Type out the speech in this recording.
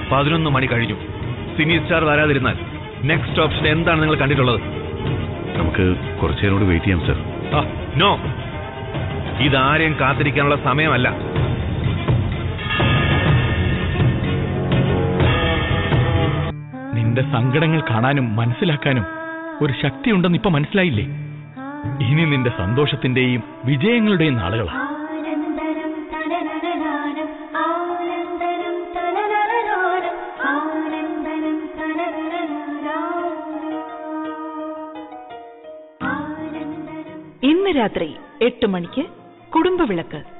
11 മണി കഴിഞ്ഞു. Cine star വരാതിരുന്നാൽ നെക്സ്റ്റ് ഓപ്ഷൻ എന്താണ് നിങ്ങൾ കണ്ടിട്ടുള്ളത്? നമുക്ക് കുറച്ചു നേരം കൂടി വെയിറ്റ് ചെയ്യാം സർ. നോ, ഇതാരെയും കാത്തിരിക്കാനുള്ള സമയമല്ല. നിന്റെ സങ്കടങ്ങൾ കാണാനും മനസ്സിലാക്കാനും ഒരു ശക്തിയുണ്ടെന്ന് ഇപ്പൊ മനസ്സിലായില്ലേ? ഇനി നിന്റെ സന്തോഷത്തിന്റെയും വിജയങ്ങളുടെയും നാളുകളാണ്. ഇന്ന് രാത്രി 8 മണിക്ക് കുടുംബവിളക്ക്.